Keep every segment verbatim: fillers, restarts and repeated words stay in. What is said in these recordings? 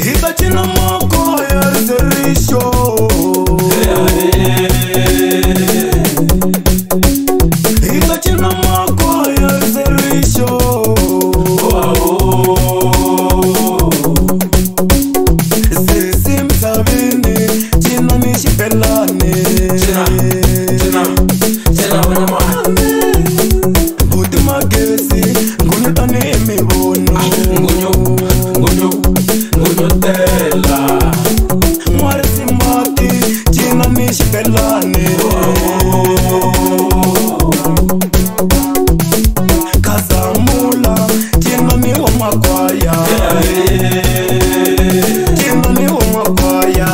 Itachina moko ya serisho. Itachina moko ya serisho. Sisi msabini china nishipelane. China, china, china wana mwane. Buti magesi ngunyo tani mibono. Ngunyo, ngunyo, ngunyo tela. Mwari simati china nishipelane. Kazamula china ni wamakwaya. China ni wamakwaya.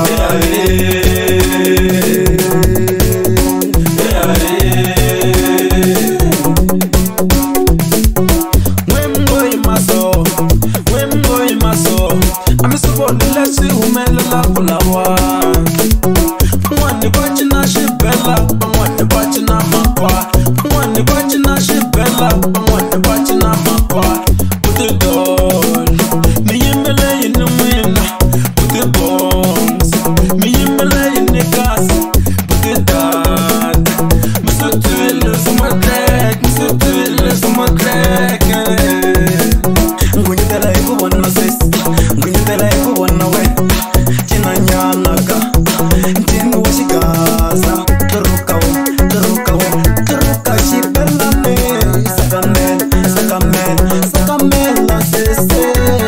Wemboy maso, wemboy maso. Amisuboni lesi umelela kulawa. Mwani bachina shibela, mwani bachina makwa. Mwani bachina shibela, mwani bachina makwa. Put it on, me yimele in the wind. Put it bombs, me yimele in the gas. Put it down. Mister Twill, some more crack, Mister Twill, some more crack. Ngunya tela iko wana sis, ngunya tela iko wana we. China nyanaga, china washikaza. Teruka we, teruka we, teruka shibela ne. Sakamen, sakamen, sakamen la sese.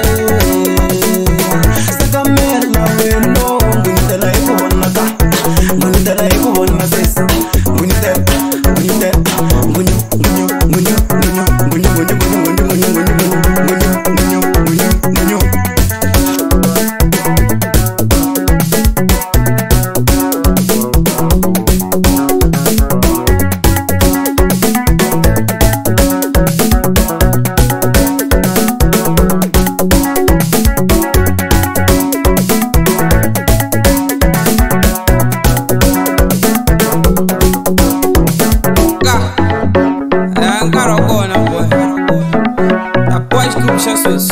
Sakamen la we no. Ngunya tela iko wana ka, ngunya tela iko wana sis. Ngunya tela, ngunya tela, ngunya, ngunya, ngunya, ngunya, ngunya, ngunya, ngunya, ngunya, ngunya, ngunya, ngunya, ngunya, ngunya. Jesus.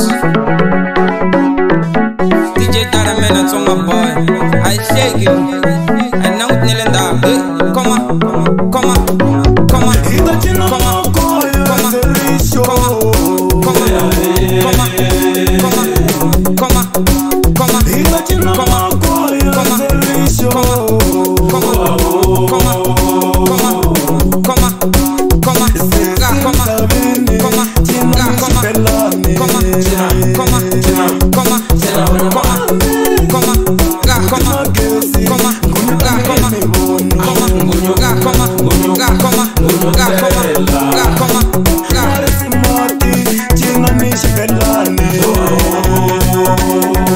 D J Tara mena tonga boy. I shake you. And now kneeling down. Come on, come on, come on, Itachina come on, moko ya serisho. come on, come on, come on, come on, come on. Itachina moko ya serisho. Come on, come on, come on, come on, come on, Sisi come on, msabini come on, china nishipelane. come on, come on, come on, come on, come on, come on, Magesi come on, ngunya come on, tani mibono. come on, come on, come on, come on. Mwari simati china nishipelane.